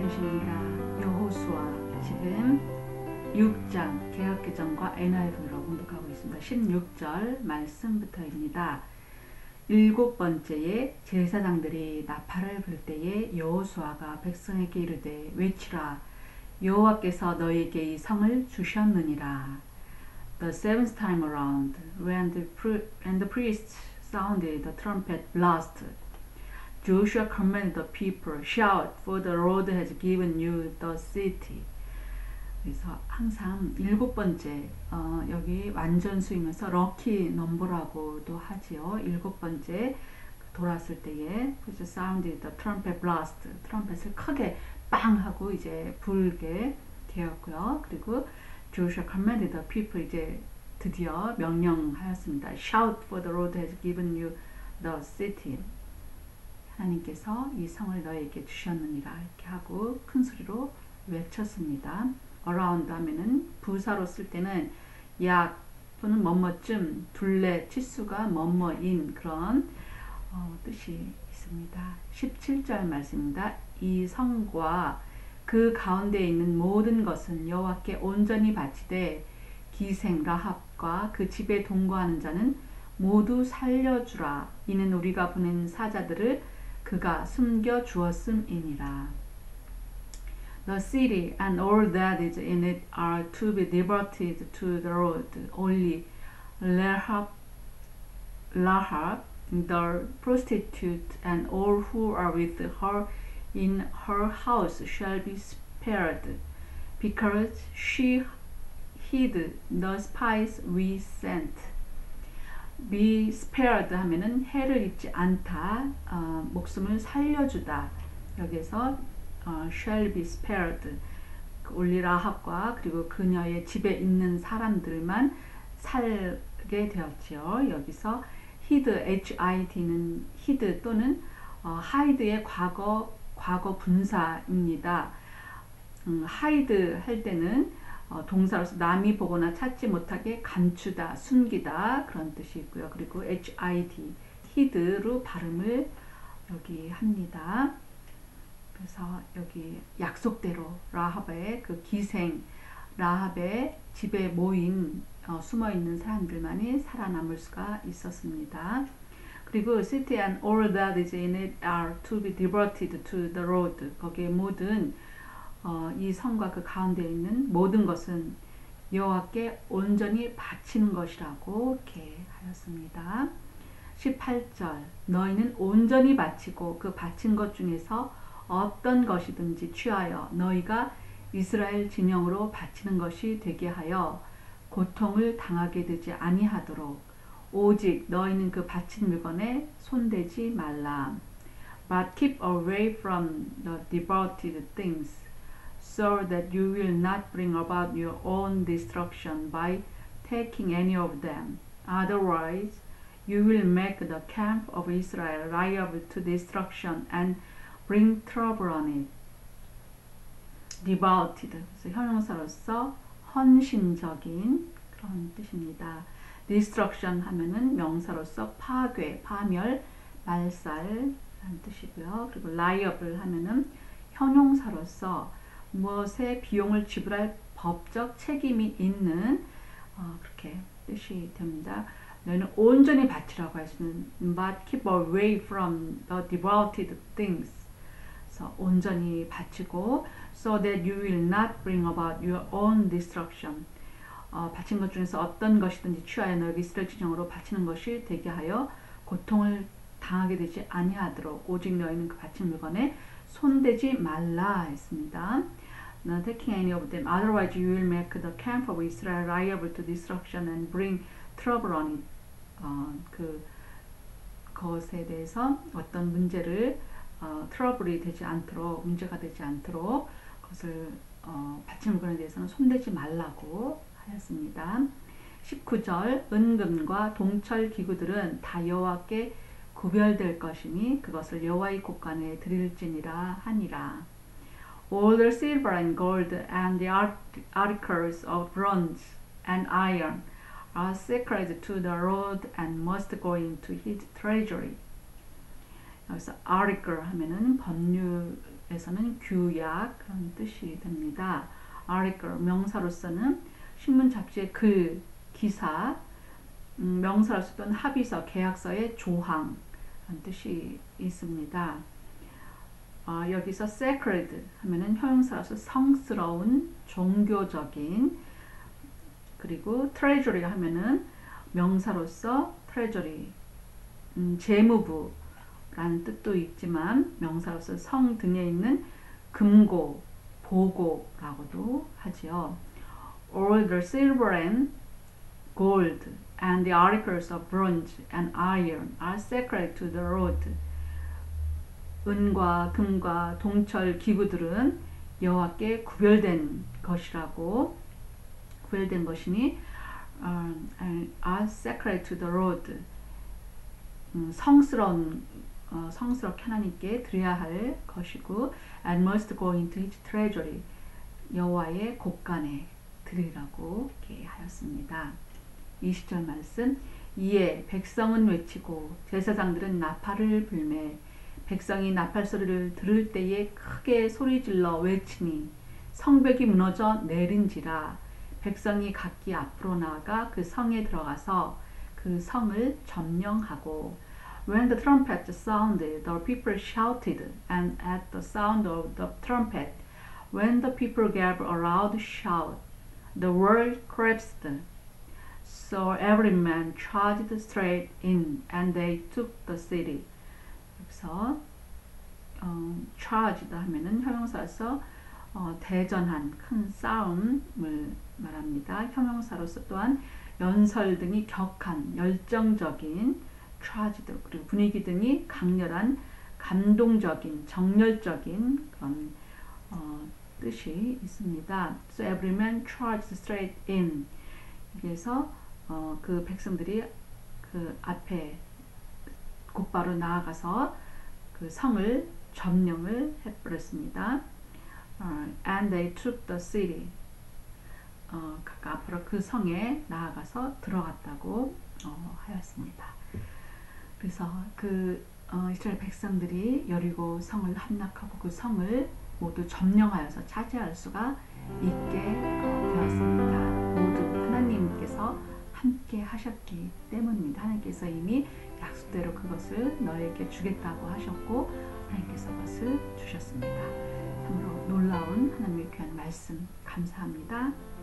주십니다. 여호수아 지금 6장 개혁개정과 NIV로 공독하고 있습니다. 16절 말씀부터입니다. 일곱 번째에 제사장들이 나팔을 불 때에 여호수아가 백성에게 이르되 외치라 여호와께서 너희에게 이 성을 주셨느니라. The seventh time around, when the priests sounded the trumpet blast, Joshua commanded the people, shout, for the Lord has given you the city. 그래서 항상 일곱 번째, 여기 완전수이면서 럭키 넘버라고도 하지요. 일곱 번째 돌았을 때에 그래서 sounded the trumpet blast, 트럼펫을 크게 빵 하고 이제 불게 되었고요. 그리고 Joshua commanded the people, 이제 드디어 명령하였습니다. Shout, for the Lord has given you the city. 하나님께서 이 성을 너에게 주셨느니라 이렇게 하고 큰 소리로 외쳤습니다. around 하면은 부사로 쓸 때는 약 또는 뭐뭐쯤 둘레 치수가 뭐뭐인 그런 뜻이 있습니다. 17절 말씀입니다. 이 성과 그 가운데 있는 모든 것은 여호와께 온전히 바치되 기생 라합과 그 집에 동거하는 자는 모두 살려주라. 이는 우리가 보낸 사자들을 그가 숨겨 주었음이니라. The city and all that is in it are to be devoted to the Lord. Only Rahab, the prostitute, and all who are with her in her house shall be spared, because she hid the spies we sent. be spared 하면은 해를 입지 않다, 목숨을 살려주다. 여기서 shall be spared, 올리 라합과 그리고 그녀의 집에 있는 사람들만 살게 되었지요. 여기서 hid, hid는 hid 또는 hide의 과거 분사입니다. hide 할 때는 동사로서 남이 보거나 찾지 못하게 감추다, 숨기다 그런 뜻이 있고요. 그리고 hid, hid로 발음을 여기 합니다. 그래서 여기 약속대로 라합의 그 기생, 라합의 집에 모인 숨어 있는 사람들만이 살아남을 수가 있었습니다. 그리고 city and all that is in it are to be devoted to the Lord. 거기에 모든 이 성과 그 가운데 있는 모든 것은 여호와께 온전히 바치는 것이라고 이렇게 하였습니다. 18절 너희는 온전히 바치고 그 바친 것 중에서 어떤 것이든지 취하여 너희가 이스라엘 진영으로 바치는 것이 되게 하여 고통을 당하게 되지 아니하도록 오직 너희는 그 바친 물건에 손대지 말라. But keep away from the devoted things, so that you will not bring about your own destruction by taking any of them. Otherwise, you will make the camp of Israel liable to destruction and bring trouble on it. Devoted, 그래서 형용사로서 헌신적인 그런 뜻입니다. Destruction 하면은 명사로서 파괴, 파멸, 말살라는 뜻이고요. 그리고 liable 하면은 형용사로서 무엇의 비용을 지불할 법적 책임이 있는 그렇게 뜻이 됩니다. 너희는 온전히 바치라고 하시는 but keep away from the devoted things. 그래서 온전히 바치고 so that you will not bring about your own destruction. 바친 것 중에서 어떤 것이든지 취하여 너희 이스라엘 진영으로 바치는 것이 되게 하여 고통을 당하게 되지 아니하도록 오직 너희는 그 바친 물건에 손대지 말라 했습니다. Not taking any of them, otherwise you will make the camp of Israel liable to destruction and bring trouble on it. 그것에 대해서 어떤 문제를 트러블이 되지 않도록, 문제가 되지 않도록 그것을 바친 물건에 대해서는 손대지 말라고 하였습니다. 19절 은금과 동철 기구들은 다 여호와께 구별될 것이니 그것을 여호와의 곳간에 드릴지니라 하니라. All the silver and gold and the articles of bronze and iron are sacred to the Lord and must go into his treasury. 여기서 article 하면은 법률 에서는 규약 그런 뜻이 됩니다. article 명사로서는 신문 잡지의 글, 기사, 명사로서는 합의서, 계약서의 조항 그런 뜻이 있습니다. 여기서 sacred 하면은 형용사로서 성스러운, 종교적인, 그리고 treasury 하면은 명사로서 treasury, 재무부라는 뜻도 있지만 명사로서 성 등에 있는 금고, 보고라고도 하지요. All the silver and gold and the articles of bronze and iron are sacred to the Lord. 은과 금과 동철 기구들은 여호와께 구별된 것이라고, 구별된 것이니 are sacred to the Lord. 성스럽게 하나님께 드려야 할 것이고, and must go into his treasury. 여호와의 곳간에 드리라고 이렇게 하였습니다. 20절 말씀. 이에 백성은 외치고 제사장들은 나팔을 불매 백성이 나팔 소리를 들을 때에 크게 소리질러 외치니 성벽이 무너져 내린지라. 백성이 각기 앞으로 나아가 그 성에 들어가서 그 성을 점령하고 When the trumpet sounded, the people shouted, and at the sound of the trumpet, when the people gave a loud shout, the world collapsed. So every man charged straight in, and they took the city. 여기서 charged 하면은 형용사로서 대전한 큰 싸움을 말합니다. 형용사로서 또한 연설 등이 격한 열정적인 charged, 그리고 분위기 등이 강렬한 감동적인 정열적인 그런 뜻이 있습니다. So every man charged straight in. 그래서 그 백성들이 그 앞에 곧바로 나아가서 그 성을 점령을 해버렸습니다. And they took the city. 각각 앞으로 그 성에 나아가서 들어갔다고 하였습니다. 그래서 그 이스라엘 백성들이 여리고 성을 함락하고 그 성을 모두 점령하여서 차지할 수가 있게 되었습니다. 모두 하나님께서 함께 하셨기 때문입니다. 하나님께서 이미 약속대로 그것을 너에게 주겠다고 하셨고 하나님께서 그것을 주셨습니다. 참으로 놀라운 하나님의 귀한 말씀 감사합니다.